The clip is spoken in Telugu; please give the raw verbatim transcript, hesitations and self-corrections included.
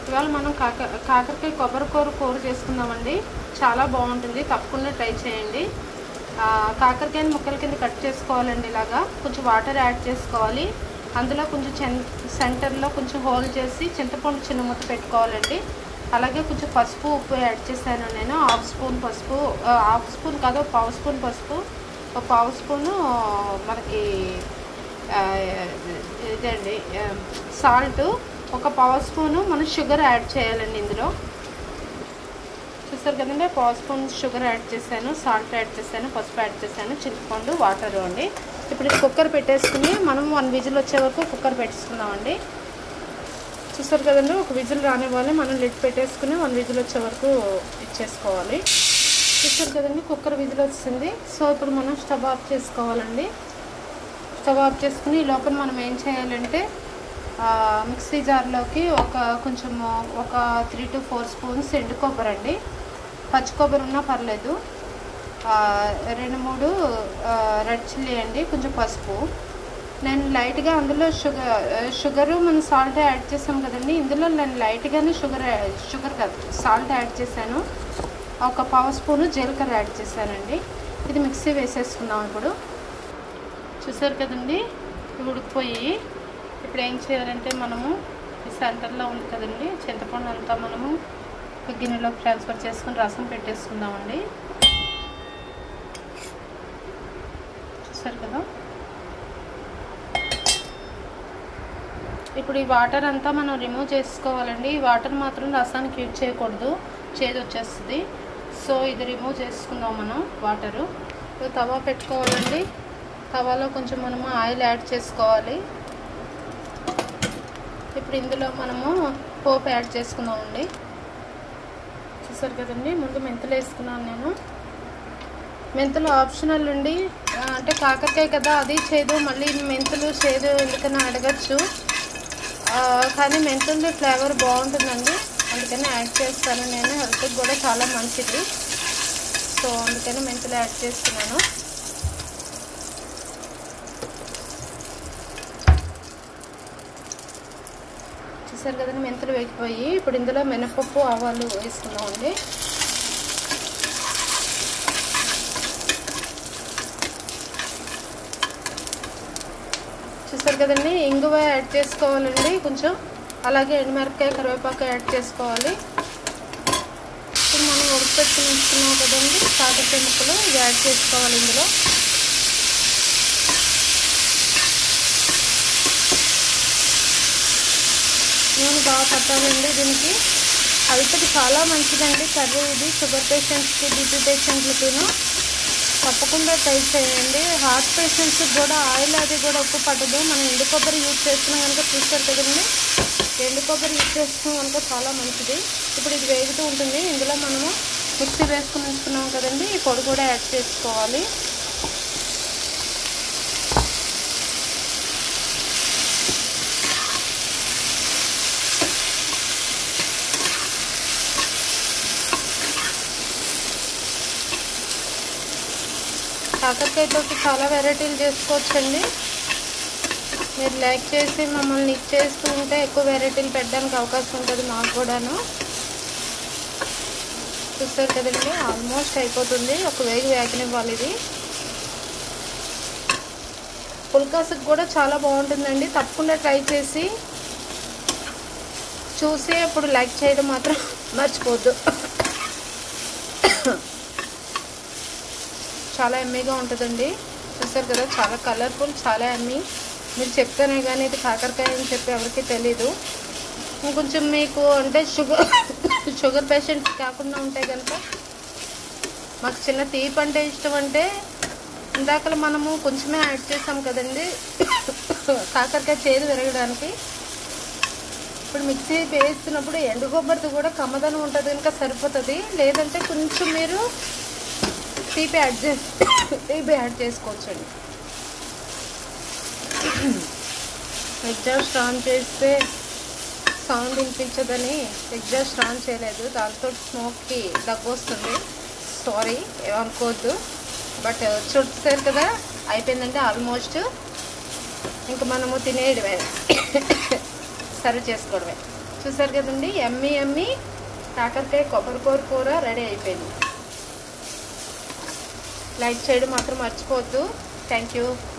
ఇవాళ మనం కాక కాకరకాయ కొబ్బరి కూర కూర చేసుకుందామండి. చాలా బాగుంటుంది, తప్పకుండా ట్రై చేయండి. కాకరకాయని ముక్కల కింద కట్ చేసుకోవాలండి. ఇలాగా కొంచెం వాటర్ యాడ్ చేసుకోవాలి. అందులో కొంచెం సెంటర్లో కొంచెం హోల్ చేసి చింతపండు చిన్న ముద్ద పెట్టుకోవాలండి. అలాగే కొంచెం పసుపు ఉప్పు యాడ్ చేశాను నేను. హాఫ్ స్పూన్ పసుపు, హాఫ్ స్పూన్ కాదు పావు స్పూన్ పసుపు, ఒక పావు స్పూను మనకి ఇదండి సాల్ట్, ఒక పావు స్పూను మనం షుగర్ యాడ్ చేయాలండి. ఇందులో చూసారు కదండి, పావు స్పూన్ షుగర్ యాడ్ చేశాను, సాల్ట్ యాడ్ చేశాను, పసుపు యాడ్ చేశాను, చింతపండు, వాటర్ అండి. ఇప్పుడు కుక్కర్ పెట్టేసుకుని మనం వన్ విజిల్ వచ్చే వరకు కుక్కర్ పెట్టేసుకుందామండి. చూసారు కదండి, ఒక విజిల్ రానివ్వాలి. మనం లిడ్ పెట్టేసుకుని వన్ విజిల్ వచ్చే వరకు ఇచ్చేసుకోవాలి. చూసారు కదండి, కుక్కర్ విజిల్ వచ్చింది. సో ఇప్పుడు మనం స్టవ్ ఆఫ్ చేసుకోవాలండి. స్టవ్ ఆఫ్ చేసుకుని ఈ లోపల మనం ఏం చేయాలంటే మిక్సీ జార్లోకి ఒక కొంచెం ఒక త్రీ టు ఫోర్ స్పూన్స్ ఎండు కొబ్బరి అండి, పచ్చి కొబ్బరి ఉన్నా పర్లేదు, రెండు మూడు రెడ్ చిల్లీ అండి, కొంచెం పసుపు. నేను లైట్గా అందులో షుగర్ షుగరు మనం సాల్ట్ యాడ్ చేసాం కదండి, ఇందులో నేను లైట్గానే షుగర్ షుగర్ కాదు సాల్ట్ యాడ్ చేశాను. ఒక పావు స్పూను జీలకర్ర యాడ్ చేశానండి. ఇది మిక్సీ వేసేసుకుందాం. ఇప్పుడు చూసారు కదండి, ఇవి ఉడికిపోయి ఇప్పుడు ఏం చేయాలంటే మనము ఈ సెంటర్లో ఉంది కదండి చింతపండు అంతా మనము గిన్నెలోకి ట్రాన్స్ఫర్ చేసుకుని రసం పెట్టేసుకుందామండి. చూసారు కదా, ఇప్పుడు ఈ వాటర్ అంతా మనం రిమూవ్ చేసుకోవాలండి. ఈ వాటర్ మాత్రం రసానికి యూజ్ చేయకూడదు, చేదు వచ్చేస్తుంది. సో ఇది రిమూవ్ చేసుకుందాం మనం వాటరు. తవా పెట్టుకోవాలండి. తవాలో కొంచెం మనము ఆయిల్ యాడ్ చేసుకోవాలి. ఇప్పుడు ఇందులో మనము పోపు యాడ్ చేసుకుందామండి. చూసారు కదండి, ముందు మెంతులు వేసుకున్నాను నేను. మెంతులు ఆప్షనల్ అండి, అంటే కాకరకాయ కదా అది చేదు, మళ్ళీ మెంతులు చేదు ఎందుకని అడగచ్చు, కానీ మెంతులు ఫ్లేవర్ బాగుంటుందండి, అందుకని యాడ్ చేస్తాను నేను. హెల్త్కి కూడా చాలా మంచిది, సో అందుకని మెంతులు యాడ్ చేస్తున్నాను. చూసారు కదండి, మెంతులు వేగిపోయి ఇప్పుడు ఇందులో మినపప్పు ఆవాలు వేసుకున్నామండి. చూసారు కదండి, ఇంగువ యాడ్ చేసుకోవాలండి కొంచెం, అలాగే ఎండుమిరపకాయ కరివేపాకు యాడ్ చేసుకోవాలి. ఇప్పుడు మనం ఉడకపెట్టుకుని ఉంచుకున్నాం కదండి కాకరకాయ ముక్కలు, ఇది యాడ్ చేసుకోవాలి. ఇందులో నూనె బాగా పట్టాలండి. దీనికి హెల్త్కి చాలా మంచిదండి కర్రీ ఇది. షుగర్ పేషెంట్స్కి, బీపీ పేషెంట్లకి తప్పకుండా ట్రై చేయండి. హార్ట్ పేషెంట్స్కి కూడా ఆయిల్ అది కూడా ఉప్పు పట్టదు. మనం ఎండు కొబ్బరి యూజ్ చేస్తున్నాం కనుక చూస్తారు కదండి, ఎండు కొబ్బరి యూజ్ చేస్తున్నాం కనుక చాలా మంచిది. ఇప్పుడు ఇది వేగుతూ ఉంటుంది. ఇందులో మనము మిక్సీ వేసుకుని ఉంచుకున్నాం కదండి, ఈ పొడి కూడా యాడ్ చేసుకోవాలి. కాకరకాయతో చాలా వెరైటీలు చేసుకోవచ్చండి. మీరు లైక్ చేసి మమ్మల్ని ఇచ్చేస్తూ ఉంటే ఎక్కువ వెరైటీలు పెట్టడానికి అవకాశం ఉంటుంది మాకు కూడాను. చూస్తారు కదండి, ఆల్మోస్ట్ అయిపోతుంది. ఒక వేగి వేగనివ్వాలి. ఇది పుల్కాసుకు కూడా చాలా బాగుంటుందండి, తప్పకుండా ట్రై చేసి చూసి అప్పుడు లైక్ చేయడం మాత్రం మర్చిపోద్దు. చాలా ఎమ్మీగా ఉంటుందండి. చూసారు కదా, చాలా కలర్ఫుల్, చాలా ఎమ్మీ. మీరు చెప్తేనే కానీ ఇది కాకరకాయ అని చెప్పి ఎవరికి తెలీదు. ఇంకొంచెం మీకు అంటే షుగర్ షుగర్ పేషెంట్స్ కాకుండా ఉంటే కనుక, మాకు చిన్న తీపి అంటే ఇష్టం అంటే ఇందాక మనము కొంచెమే యాడ్ చేసాం కదండి కాకరకాయ చేదు విరగడానికి. ఇప్పుడు మిక్సీ వేస్తున్నప్పుడు ఎండు కొబ్బరిది కూడా కమ్మదనం ఉంటుంది కనుక సరిపోతుంది. లేదంటే కొంచెం మీరు తీపి యాడ్ చేసి తీపి యాడ్ చేసుకోవచ్చండి. ఎగ్జాస్ట్ ఆన్ చేస్తే సౌండ్ వినిపించదని ఎగ్జాస్ట్ ఆన్ చేయలేదు, దాంతో స్మోక్కి దగ్గు వస్తుంది. సారీ, ఏమనుకోవద్దు. బట్ చూస్తారు కదా, అయిపోయిందంటే ఆల్మోస్ట్. ఇంకా మనము తినేయడమే, సర్వ్ చేసుకోవడమే. చూసారు కదండి, ఎమ్మి ఎమ్మి కాకరకాయ కొబ్బరికూర కూర రెడీ అయిపోయింది. లైక్ చేయడం మాత్రం మర్చిపోవద్దు. Thank you.